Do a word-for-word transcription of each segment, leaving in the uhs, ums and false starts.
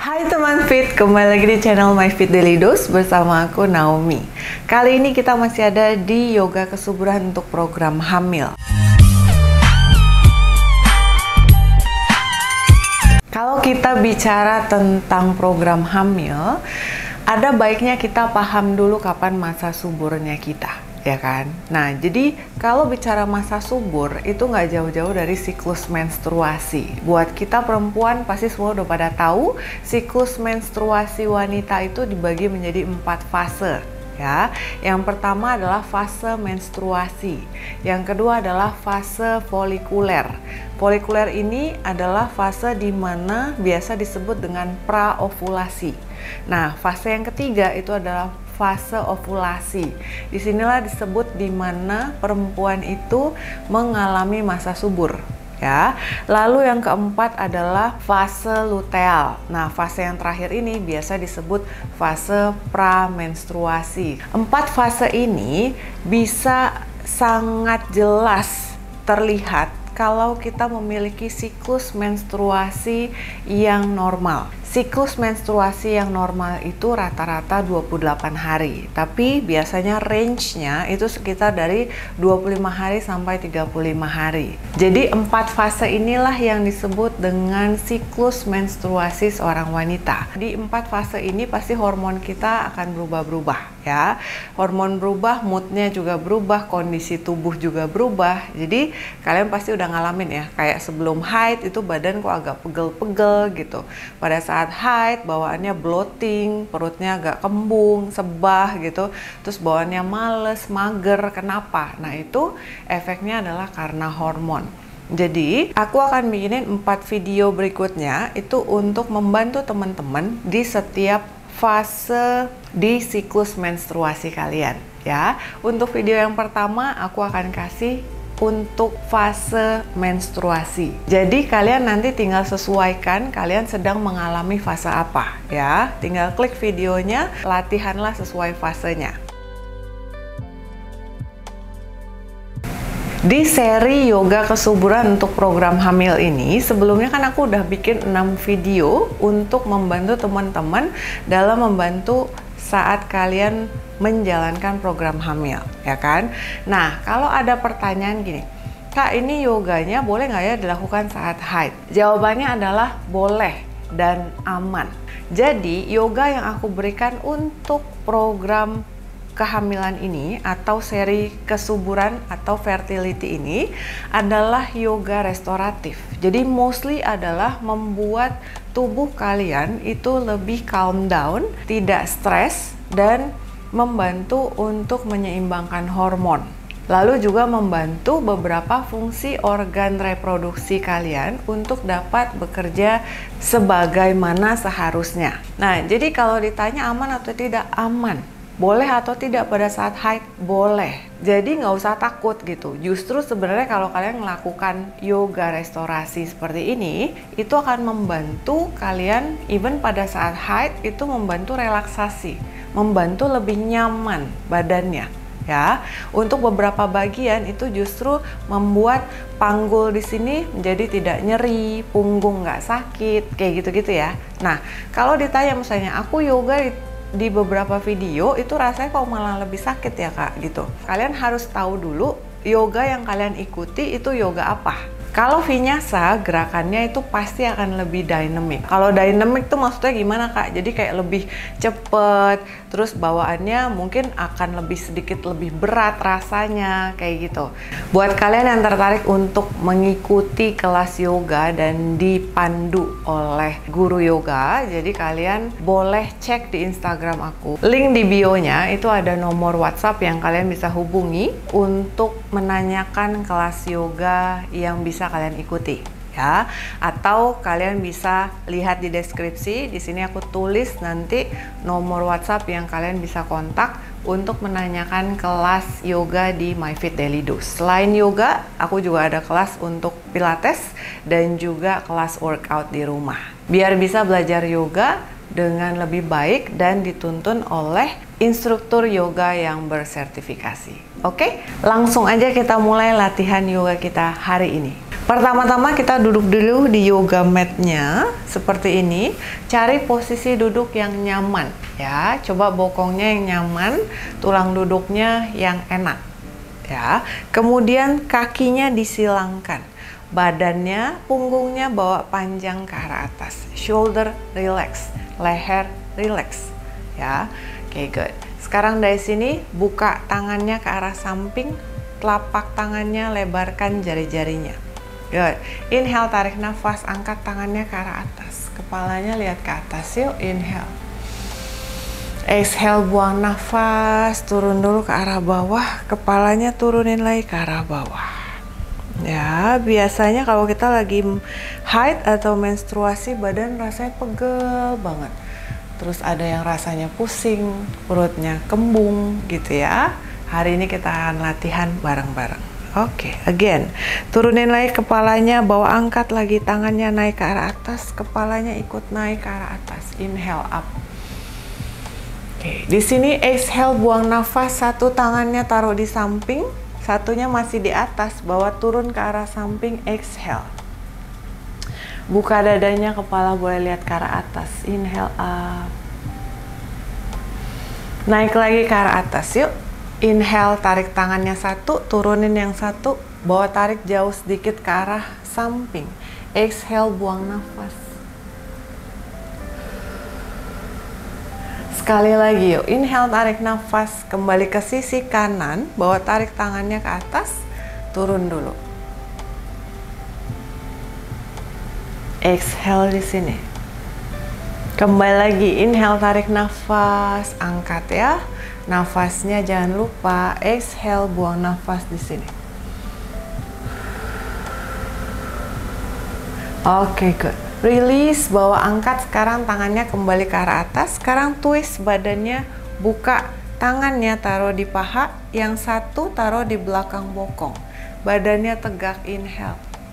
Hai teman fit, kembali lagi di channel My Fit Daily Dose bersama aku Naomi. Kali ini kita masih ada di yoga kesuburan untuk program hamil. Kalau kita bicara tentang program hamil, ada baiknya kita paham dulu kapan masa suburnya kita. Ya kan? Nah, jadi kalau bicara masa subur itu nggak jauh-jauh dari siklus menstruasi. Buat kita perempuan pasti semua udah pada tahu siklus menstruasi wanita itu dibagi menjadi empat fase. Ya, yang pertama adalah fase menstruasi. Yang kedua adalah fase folikuler. Folikuler ini adalah fase di mana biasa disebut dengan praovulasi. Nah, fase yang ketiga itu adalah fase ovulasi. Disinilah disebut di mana perempuan itu mengalami masa subur. Ya, lalu yang keempat adalah fase luteal. Nah, fase yang terakhir ini biasa disebut fase pramenstruasi. Empat fase ini bisa sangat jelas terlihat kalau kita memiliki siklus menstruasi yang normal. Siklus menstruasi yang normal itu rata-rata dua puluh delapan hari, tapi biasanya range-nya itu sekitar dari dua puluh lima hari sampai tiga puluh lima hari. Jadi empat fase inilah yang disebut dengan siklus menstruasi seorang wanita. Di empat fase ini pasti hormon kita akan berubah-berubah ya. Hormon berubah, moodnya juga berubah, kondisi tubuh juga berubah. Jadi kalian pasti udah ngalamin ya, kayak sebelum haid itu badan kok agak pegel-pegel gitu. Pada saat saat haid bawaannya bloating, perutnya agak kembung, sebah gitu, terus bawaannya males, mager. Kenapa? Nah, itu efeknya adalah karena hormon. Jadi aku akan bikinin empat video berikutnya itu untuk membantu teman-teman di setiap fase di siklus menstruasi kalian ya. Untuk video yang pertama aku akan kasih untuk fase menstruasi. Jadi kalian nanti tinggal sesuaikan kalian sedang mengalami fase apa ya. Tinggal klik videonya, latihanlah sesuai fasenya. Di seri yoga kesuburan untuk program hamil ini, sebelumnya kan aku udah bikin enam video untuk membantu teman-teman dalam membantu saat kalian menjalankan program hamil, ya kan? Nah, kalau ada pertanyaan gini, Kak, ini yoganya boleh nggak ya dilakukan saat haid? Jawabannya adalah boleh dan aman. Jadi, yoga yang aku berikan untuk program kehamilan ini atau seri kesuburan atau fertility ini adalah yoga restoratif. Jadi mostly adalah membuat tubuh kalian itu lebih calm down, tidak stres, dan membantu untuk menyeimbangkan hormon. Lalu juga membantu beberapa fungsi organ reproduksi kalian untuk dapat bekerja sebagaimana seharusnya. Nah, jadi kalau ditanya aman atau tidak, aman. Boleh atau tidak pada saat haid? Boleh. Jadi nggak usah takut gitu. Justru sebenarnya kalau kalian melakukan yoga restorasi seperti ini, itu akan membantu kalian even pada saat haid itu membantu relaksasi, membantu lebih nyaman badannya. Ya, untuk beberapa bagian itu justru membuat panggul di sini menjadi tidak nyeri, punggung nggak sakit, kayak gitu-gitu ya. Nah, kalau ditanya misalnya aku yoga di beberapa video itu rasanya kok malah lebih sakit ya Kak gitu. Kalian harus tahu dulu yoga yang kalian ikuti itu yoga apa. Kalau vinyasa gerakannya itu pasti akan lebih dynamic. Kalau dynamic tuh maksudnya gimana Kak? Jadi kayak lebih cepet, terus bawaannya mungkin akan lebih sedikit lebih berat rasanya kayak gitu. Buat kalian yang tertarik untuk mengikuti kelas yoga dan dipandu oleh guru yoga, jadi kalian boleh cek di Instagram aku. Link di bio-nya itu ada nomor WhatsApp yang kalian bisa hubungi untuk menanyakan kelas yoga yang bisa kalian ikuti ya, atau kalian bisa lihat di deskripsi. Di sini aku tulis nanti nomor WhatsApp yang kalian bisa kontak untuk menanyakan kelas yoga di My Fit Daily Dose. Selain yoga, aku juga ada kelas untuk pilates dan juga kelas workout di rumah. Biar bisa belajar yoga dengan lebih baik dan dituntun oleh instruktur yoga yang bersertifikasi. Oke, langsung aja kita mulai latihan yoga kita hari ini. Pertama-tama kita duduk dulu di yoga mat-nya seperti ini. Cari posisi duduk yang nyaman ya. Coba bokongnya yang nyaman, tulang duduknya yang enak ya. Kemudian kakinya disilangkan. Badannya, punggungnya bawa panjang ke arah atas. Shoulder relax, leher relax ya. Oke, good. Sekarang dari sini buka tangannya ke arah samping, telapak tangannya lebarkan jari-jarinya. Good. Inhale, tarik nafas, angkat tangannya ke arah atas. Kepalanya lihat ke atas yuk, inhale. Exhale, buang nafas, turun dulu ke arah bawah. Kepalanya turunin lagi ke arah bawah. Ya, biasanya kalau kita lagi haid atau menstruasi, badan rasanya pegel banget. Terus ada yang rasanya pusing, perutnya kembung gitu ya. Hari ini kita akan latihan bareng-bareng. Oke, okay, again, turunin lagi kepalanya, bawa angkat lagi tangannya naik ke arah atas, kepalanya ikut naik ke arah atas. Inhale up. Oke, okay, di sini exhale, buang nafas, satu tangannya taruh di samping, satunya masih di atas, bawa turun ke arah samping, exhale. Buka dadanya, kepala boleh lihat ke arah atas. Inhale up. Naik lagi ke arah atas, yuk. Inhale, tarik tangannya satu, turunin yang satu, bawa tarik jauh sedikit ke arah samping. Exhale, buang nafas. Sekali lagi yuk, inhale, tarik nafas, kembali ke sisi kanan, bawa tarik tangannya ke atas, turun dulu. Exhale di sini. Kembali lagi, inhale, tarik nafas, angkat ya. Nafasnya jangan lupa, exhale, buang nafas di sini. Oke, okay, good. Release, bawa angkat, sekarang tangannya kembali ke arah atas. Sekarang twist badannya, buka tangannya taruh di paha, yang satu taruh di belakang bokong. Badannya tegak, inhale.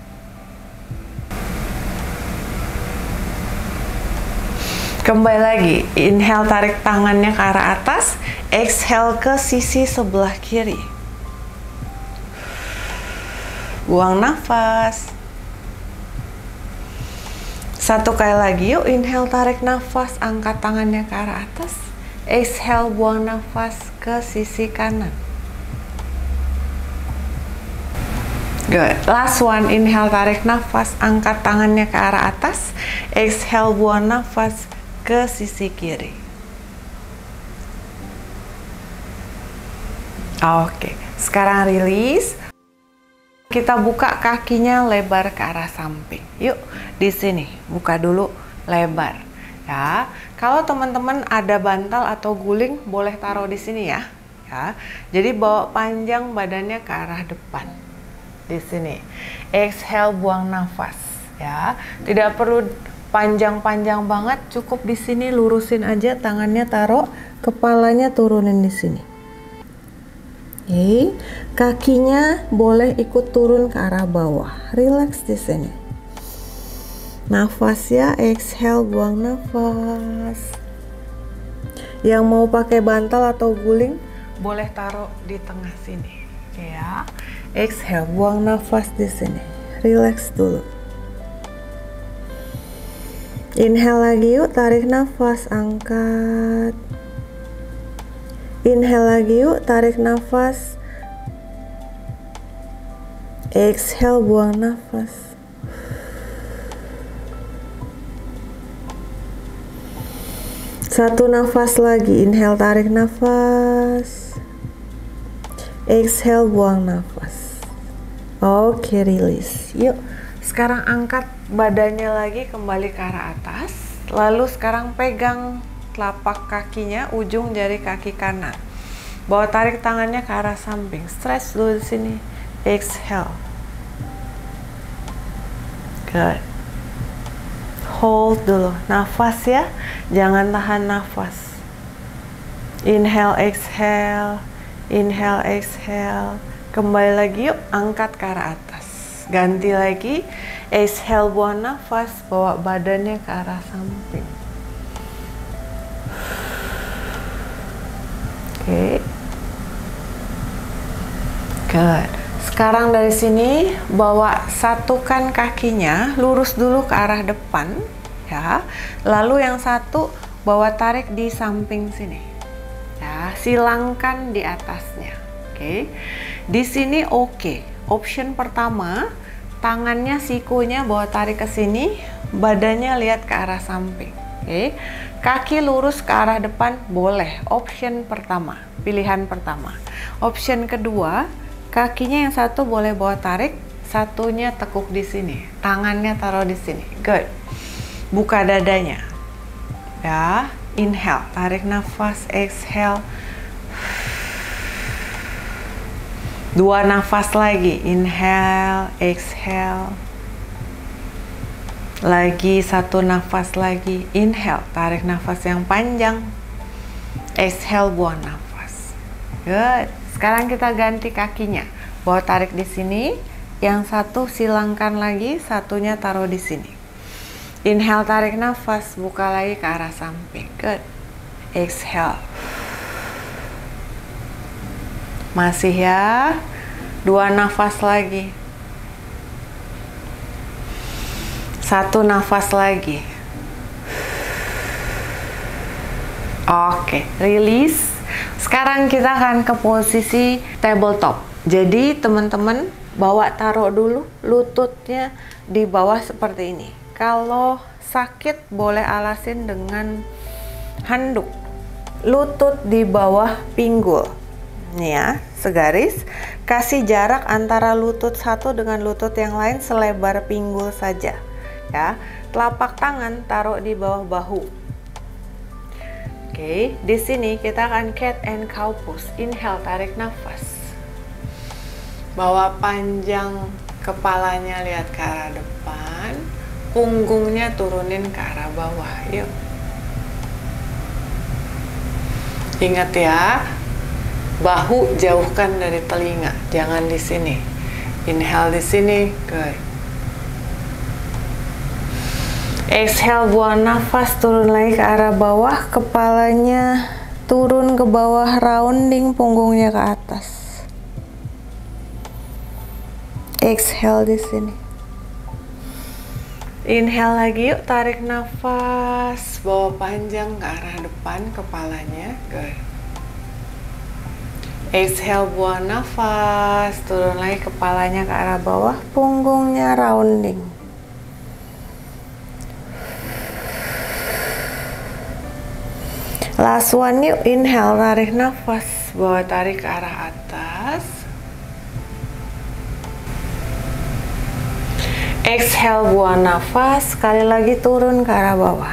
Kembali lagi, inhale, tarik tangannya ke arah atas, exhale ke sisi sebelah kiri. Buang nafas. Satu kali lagi yuk, inhale, tarik nafas, angkat tangannya ke arah atas, exhale, buang nafas ke sisi kanan. Good. Last one, inhale, tarik nafas, angkat tangannya ke arah atas, exhale, buang nafas ke sisi kiri. Oke, sekarang release. Kita buka kakinya lebar ke arah samping. Yuk, di sini buka dulu lebar. Ya, kalau teman-teman ada bantal atau guling, boleh taruh di sini ya. Ya, jadi bawa panjang badannya ke arah depan. Di sini. Exhale, buang nafas. Ya, tidak perlu panjang-panjang banget, cukup di sini lurusin aja, tangannya taruh, kepalanya turunin di sini. Oke, kakinya boleh ikut turun ke arah bawah, relax di sini. Nafas ya, exhale, buang nafas. Yang mau pakai bantal atau guling, boleh taruh di tengah sini. Ya, exhale, buang nafas di sini, relax dulu. Inhale lagi yuk, tarik nafas, angkat. Inhale lagi yuk, tarik nafas. Exhale, buang nafas. Satu nafas lagi, inhale, tarik nafas. Exhale, buang nafas. Oke, release. Yuk, sekarang angkat badannya lagi kembali ke arah atas. Lalu sekarang pegang telapak kakinya, ujung jari kaki kanan. Bawa tarik tangannya ke arah samping. Stretch dulu di sini. Exhale. Good. Hold dulu. Nafas ya. Jangan tahan nafas. Inhale, exhale. Inhale, exhale. Kembali lagi yuk. Angkat ke arah atas. Ganti lagi. Exhale, buang nafas. Bawa badannya ke arah samping. Oke. Good. Sekarang dari sini bawa satukan kakinya, lurus dulu ke arah depan, ya. Lalu yang satu bawa tarik di samping sini, ya. Silangkan di atasnya. Oke. Okay. Di sini oke. Okay. Option pertama, tangannya sikunya bawa tarik ke sini, badannya lihat ke arah samping. Oke. Okay. Kaki lurus ke arah depan boleh. Option pertama, pilihan pertama. Option kedua, kakinya yang satu boleh bawa tarik, satunya tekuk di sini, tangannya taruh di sini. Good. Buka dadanya. Ya, inhale, tarik nafas, exhale. Dua nafas lagi, inhale, exhale. Lagi satu nafas lagi, inhale, tarik nafas yang panjang. Exhale, buang nafas. Good. Sekarang kita ganti kakinya. Bawa tarik di sini, yang satu silangkan lagi, satunya taruh di sini. Inhale, tarik nafas, buka lagi ke arah samping. Good. Exhale. Masih ya. Dua nafas lagi. Satu nafas lagi. Oke, release. Sekarang kita akan ke posisi tabletop. Jadi teman-teman bawa taruh dulu lututnya di bawah seperti ini. Kalau sakit boleh alasin dengan handuk. Lutut di bawah pinggul. Nih ya, segaris. Kasih jarak antara lutut satu dengan lutut yang lain selebar pinggul saja. Ya, telapak tangan taruh di bawah bahu. Oke, di sini kita akan cat and cow pose. Inhale, tarik nafas. Bawa panjang kepalanya, lihat ke arah depan. Punggungnya turunin ke arah bawah. Yuk. Ingat ya, bahu jauhkan dari telinga, jangan di sini. Inhale di sini, good. Exhale, buang nafas, turun lagi ke arah bawah, kepalanya turun ke bawah, rounding, punggungnya ke atas. Exhale di sini. Inhale lagi, yuk, tarik nafas, bawa panjang ke arah depan kepalanya, good. Exhale, buang nafas, turun lagi kepalanya ke arah bawah, punggungnya rounding. Last one, yuk, inhale, tarik nafas, bawa tarik ke arah atas. Exhale, buang nafas, sekali lagi turun ke arah bawah.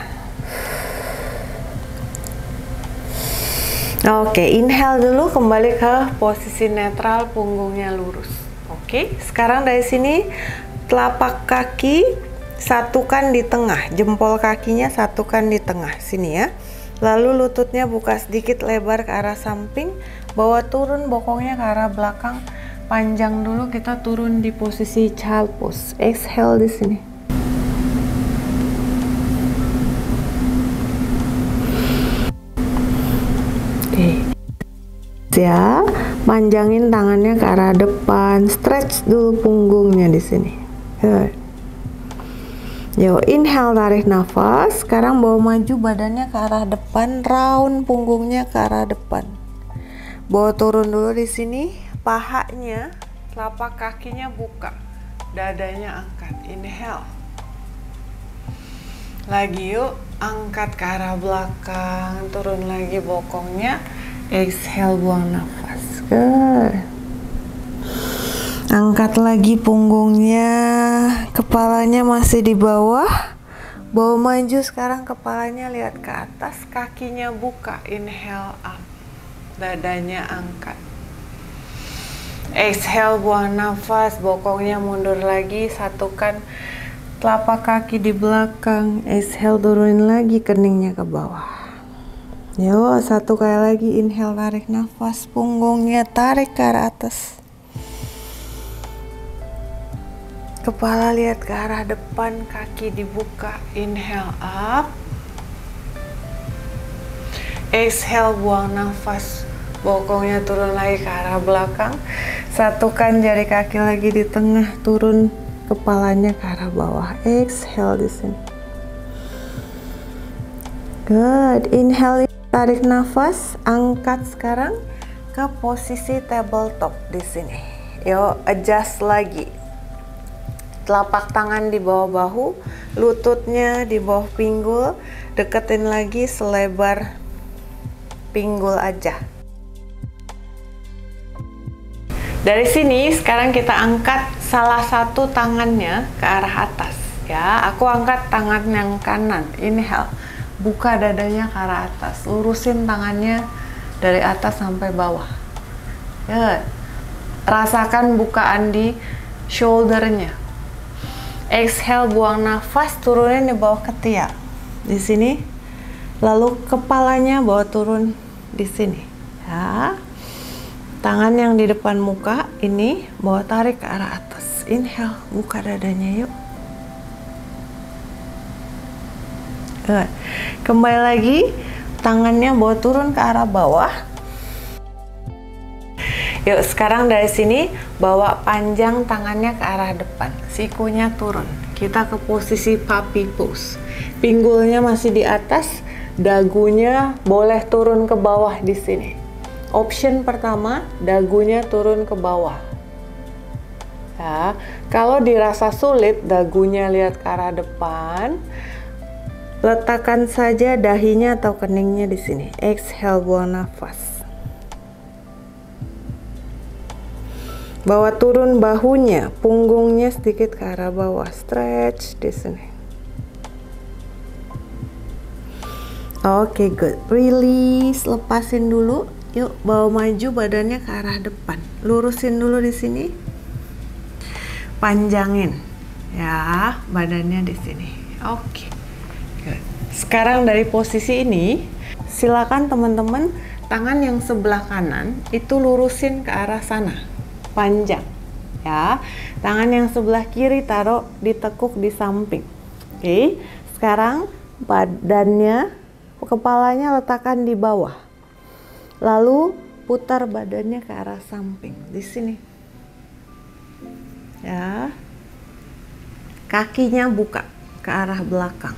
Oke, inhale dulu, kembali ke posisi netral, punggungnya lurus. Oke, sekarang dari sini telapak kaki satukan di tengah, jempol kakinya satukan di tengah sini ya. Lalu lututnya buka sedikit lebar ke arah samping, bawa turun bokongnya ke arah belakang, panjang dulu, kita turun di posisi child pose. Exhale di sini. Oke. Ya, panjangin tangannya ke arah depan, stretch dulu punggungnya di sini. Good. Yo, inhale, tarik nafas. Sekarang bawa maju badannya ke arah depan, round punggungnya ke arah depan. Bawa turun dulu di sini, pahanya, telapak kakinya buka, dadanya angkat. Inhale. Lagi yuk, angkat ke arah belakang, turun lagi bokongnya. Exhale, buang nafas. Good. Angkat lagi punggungnya, kepalanya masih di bawah. Bawa maju sekarang, kepalanya lihat ke atas, kakinya buka. Inhale up, dadanya angkat. Exhale, buang nafas, bokongnya mundur lagi, satukan telapak kaki di belakang. Exhale, turunin lagi keningnya ke bawah. Yo, satu kali lagi, inhale, tarik nafas, punggungnya tarik ke arah atas. Kepala lihat ke arah depan, kaki dibuka. Inhale up. Exhale, buang nafas. bokongnya turun lagi ke arah belakang. Satukan jari kaki lagi di tengah, turun kepalanya ke arah bawah. Exhale di sini. Good. Inhale, tarik nafas, angkat sekarang ke posisi tabletop di sini. Yo, adjust lagi. Telapak tangan di bawah bahu, lututnya di bawah pinggul, deketin lagi selebar pinggul aja. Dari sini sekarang kita angkat salah satu tangannya ke arah atas ya. Aku angkat tangan yang kanan. Inhale, buka dadanya ke arah atas, lurusin tangannya dari atas sampai bawah ya. Rasakan bukaan di shouldernya. Exhale, buang nafas, turunin di bawah ketiak di sini, lalu kepalanya bawa turun di sini ya. Tangan yang di depan muka ini bawa tarik ke arah atas. Inhale, buka dadanya yuk. Good. Kembali lagi, tangannya bawa turun ke arah bawah. Yuk, sekarang dari sini bawa panjang tangannya ke arah depan, sikunya turun. Kita ke posisi puppy pose. Pinggulnya masih di atas, dagunya boleh turun ke bawah di sini. Option pertama, dagunya turun ke bawah. Ya, kalau dirasa sulit dagunya lihat ke arah depan, letakkan saja dahinya atau keningnya di sini. Exhale, buang nafas. Bawa turun bahunya, punggungnya sedikit ke arah bawah, stretch di sini. Oke, okay, good. Release, lepasin dulu. Yuk, bawa maju badannya ke arah depan. Lurusin dulu di sini. Panjangin ya badannya di sini. Oke. Okay. Good. Sekarang dari posisi ini, silakan teman-teman tangan yang sebelah kanan itu lurusin ke arah sana. Panjang ya. Tangan yang sebelah kiri taruh ditekuk di samping. Oke, okay. Sekarang badannya, kepalanya letakkan di bawah, lalu putar badannya ke arah samping di sini ya. Kakinya buka ke arah belakang.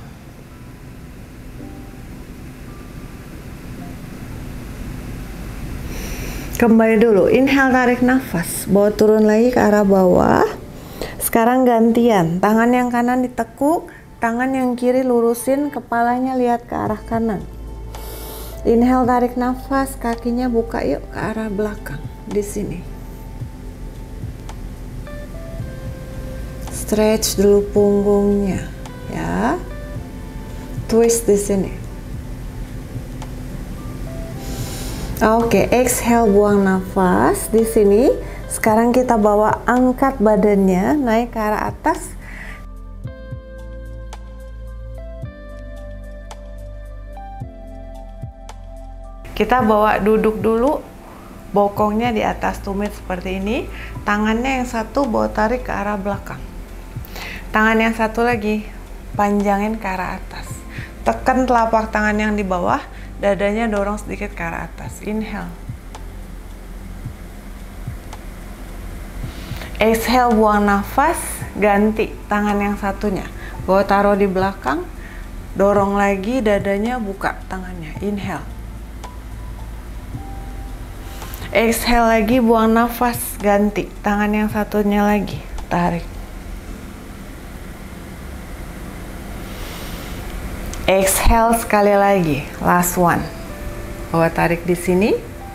Kembali dulu, inhale, tarik nafas, bawa turun lagi ke arah bawah. Sekarang gantian, tangan yang kanan ditekuk, tangan yang kiri lurusin, kepalanya lihat ke arah kanan. Inhale, tarik nafas, kakinya buka yuk ke arah belakang di sini. Stretch dulu punggungnya ya. Twist di sini. Oke, okay, exhale, buang nafas di sini. Sekarang kita bawa angkat badannya naik ke arah atas. Kita bawa duduk dulu, bokongnya di atas tumit seperti ini. Tangannya yang satu bawa tarik ke arah belakang. Tangan yang satu lagi panjangin ke arah atas. Tekan telapak tangan yang di bawah. Dadanya dorong sedikit ke arah atas. Inhale. Exhale, buang nafas. Ganti tangan yang satunya. Bawa taruh di belakang. Dorong lagi, dadanya buka tangannya. Inhale. Exhale lagi, buang nafas. Ganti tangan yang satunya lagi. Tarik. Exhale sekali lagi, last one. Bawa tarik di sini.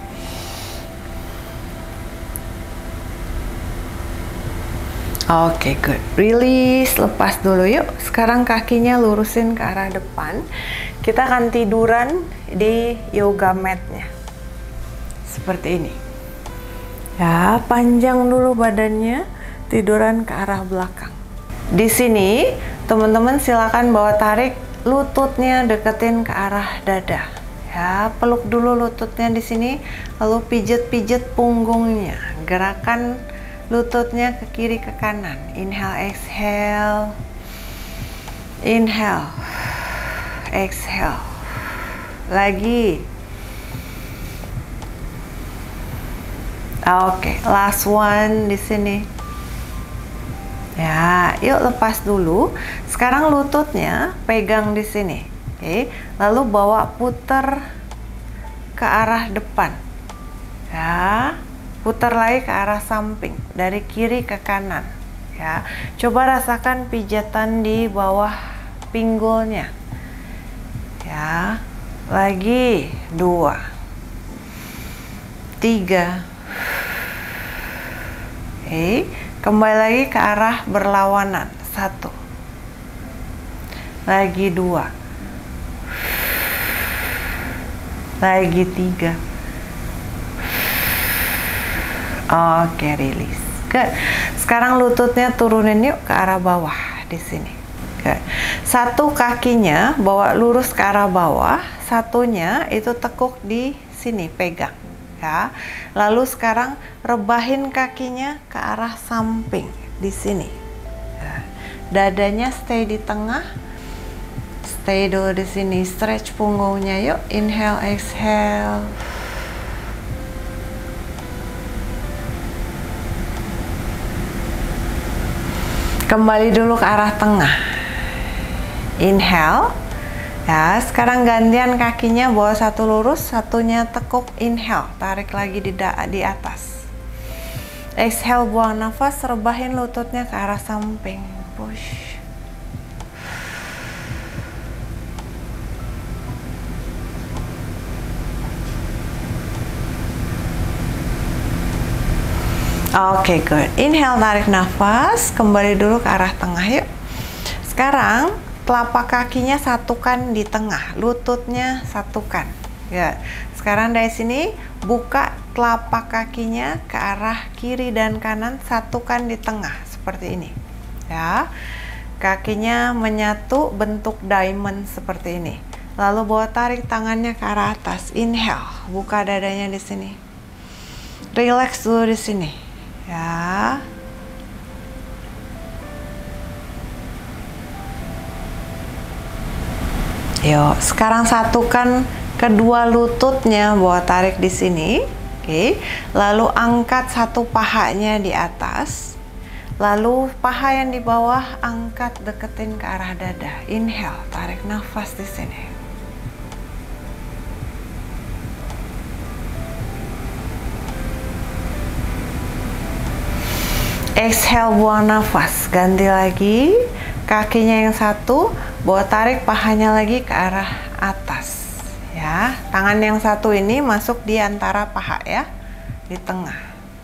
Oke, okay, good. Release, lepas dulu yuk. Sekarang kakinya lurusin ke arah depan. Kita akan tiduran di yoga mat-nya. Seperti ini. Ya, panjang dulu badannya, tiduran ke arah belakang. Di sini, teman-teman silakan bawa tarik lututnya deketin ke arah dada. Ya, peluk dulu lututnya di sini, lalu pijet-pijet punggungnya. Gerakan lututnya ke kiri ke kanan. Inhale, exhale. Inhale. Exhale. Lagi. Oke, okay, last one di sini. Ya, yuk lepas dulu. Sekarang lututnya pegang di sini. Oke, okay. Lalu bawa putar ke arah depan. Ya, putar lagi ke arah samping dari kiri ke kanan. Ya, coba rasakan pijatan di bawah pinggulnya. Ya, lagi dua, tiga. Oke, kembali lagi ke arah berlawanan. Satu, lagi dua, lagi tiga. Oke, rilis. Good. Sekarang lututnya turunin yuk ke arah bawah di sini. Good. Satu kakinya bawa lurus ke arah bawah, satunya itu tekuk di sini, pegang. Ya. Lalu sekarang rebahin kakinya ke arah samping di sini. Ya. Dadanya stay di tengah. Stay dulu di sini. Stretch punggungnya yuk. Inhale, exhale. Kembali dulu ke arah tengah. Inhale. Ya, sekarang gantian kakinya bawa satu lurus, satunya tekuk. Inhale, tarik lagi di, di atas. Exhale, buang nafas, rebahin lututnya ke arah samping. Push. Oke, okay, good. Inhale, tarik nafas, kembali dulu ke arah tengah yuk. Sekarang telapak kakinya satukan di tengah, lututnya satukan. Ya. Sekarang dari sini buka telapak kakinya ke arah kiri dan kanan, satukan di tengah seperti ini. Ya. Kakinya menyatu bentuk diamond seperti ini. Lalu bawa tarik tangannya ke arah atas. Inhale, buka dadanya di sini. Relax dulu di sini. Ya. Yuk, sekarang satukan kedua lututnya, bawa tarik di sini. Oke, lalu angkat satu pahanya di atas. Lalu paha yang di bawah angkat, deketin ke arah dada. Inhale, tarik nafas di sini. Exhale, buang nafas. Ganti lagi. Kakinya yang satu, bawa tarik pahanya lagi ke arah atas. Ya, tangan yang satu ini masuk di antara paha ya, di tengah.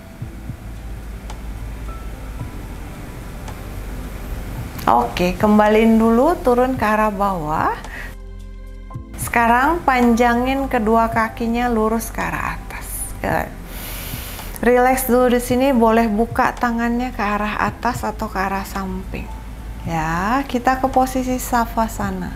Oke, kembaliin dulu, turun ke arah bawah. Sekarang panjangin kedua kakinya lurus ke arah atas. Good. Relax dulu di sini, boleh buka tangannya ke arah atas atau ke arah samping. Ya, kita ke posisi savasana.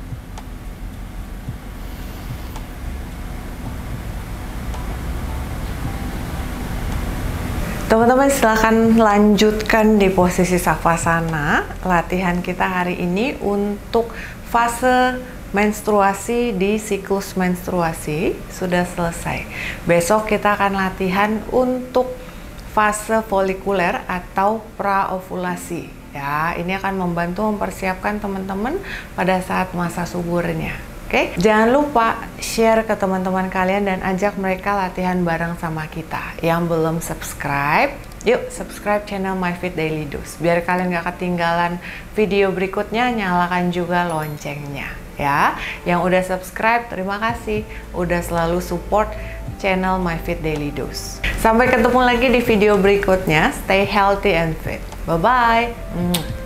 Teman-teman silakan lanjutkan di posisi savasana. Latihan kita hari ini untuk fase menstruasi di siklus menstruasi sudah selesai. Besok kita akan latihan untuk fase folikuler atau praovulasi. Ya, ini akan membantu mempersiapkan teman-teman pada saat masa suburnya. Oke, jangan lupa share ke teman-teman kalian dan ajak mereka latihan bareng sama kita. Yang belum subscribe, yuk subscribe channel MyFit Daily Dose. Biar kalian gak ketinggalan video berikutnya, nyalakan juga loncengnya. Ya, yang udah subscribe, terima kasih. Udah selalu support channel MyFit Daily Dose. Sampai ketemu lagi di video berikutnya. Stay healthy and fit. Bye-bye.